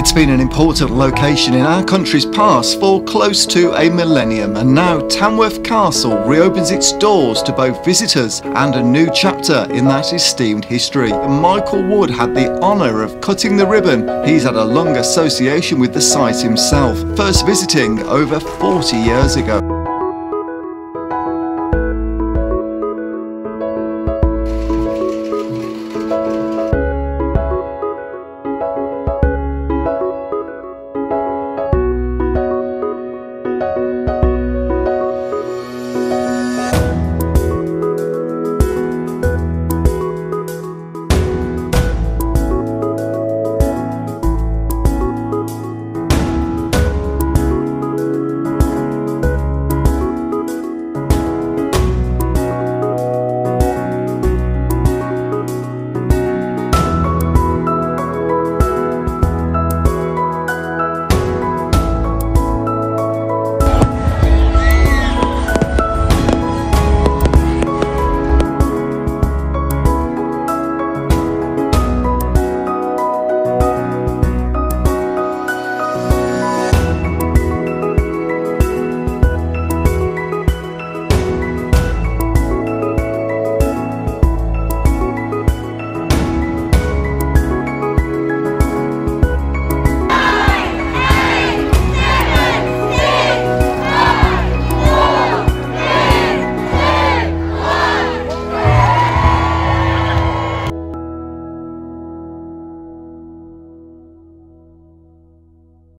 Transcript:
It's been an important location in our country's past for close to a millennium, and now Tamworth Castle reopens its doors to both visitors and a new chapter in that esteemed history. Michael Wood had the honour of cutting the ribbon. He's had a long association with the site himself, first visiting over 40 years ago.